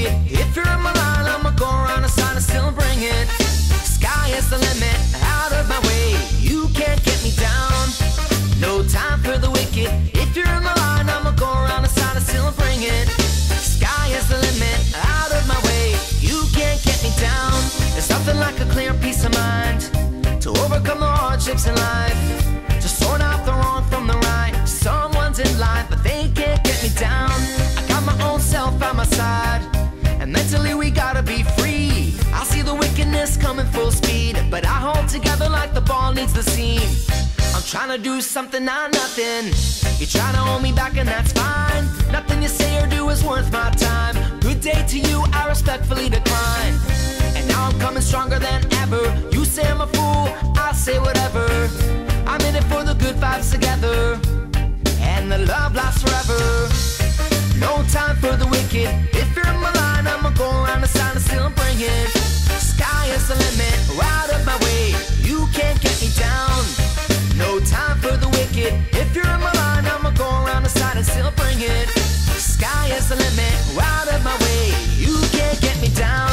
wicked. If you're in my line, I'ma go around the side and still bring it. Sky is the limit, out of my way. You can't get me down. No time for the wicked. If you're in my line, I'ma go around the side and still bring it. Sky is the limit, out of my way. You can't get me down. There's nothing like a clear peace of mind to overcome the hardships in life, to sort out the wrong from the right. Someone's in line, but they can't get me down. I got my own self by my side, and mentally we gotta be free. I see the wickedness coming full speed, but I hold together like the ball needs the seam. I'm trying to do something, not nothing. You're trying to hold me back, and that's fine. Nothing you say or do is worth my time. Good day to you, I respectfully decline. And now I'm coming stronger than ever. You say I'm a fool, I'll say whatever. I'm in it for the good vibes together, and the love lasts forever. No time for the wicked. If you're in my line, I'ma go around the side and still bring it. Sky is the limit, out of my way. You can't get me down. No time for the wicked. If you're in my line, I'ma go around the side and still bring it. Sky is the limit, out of my way. You can't get me down.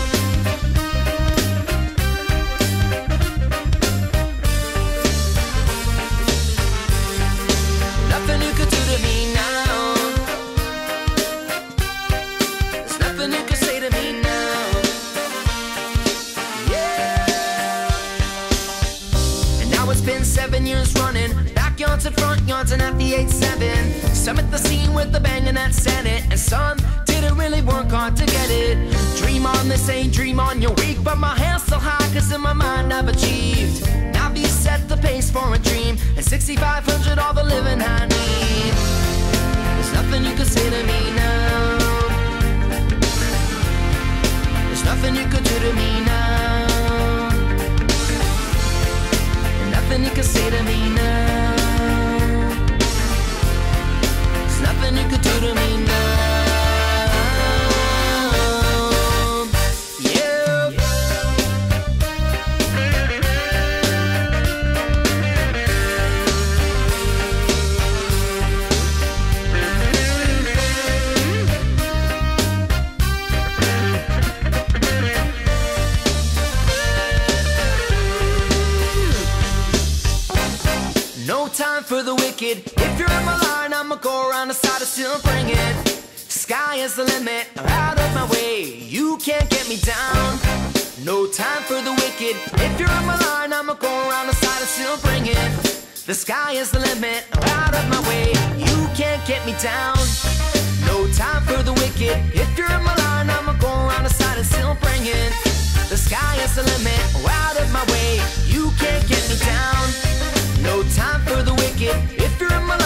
Nothing you could do to me now. There's nothing you could say to me now. Yeah. And now it's been 7 years running. Backyards and front yards and at the 8-7. Some at the scene with the bang and that's it. And some didn't really work hard to get it. Dream on, this ain't dream on, you're weak. But my hand's still high, cause in my mind I've achieved. Now these set the pace for a dream, and 6,500 all the living I need. There's nothing you can say to me now. There's nothing you could do to me now. And nothing you can say to me now. There's nothing you could do to me now. No time for the wicked. If you're in my line, I'ma go around the side and still bring it. Sky is the limit, out of my way. You can't get me down. No time for the wicked. If you're in my line, I'ma go around the side and still bring it. The sky is the limit, out of my way. You can't get me down. No time for the wicked. If you're in my line, I'ma go around the side and still bring it. The sky is the limit, out of my way. You can't get me down. No time for the wicked. If you're in my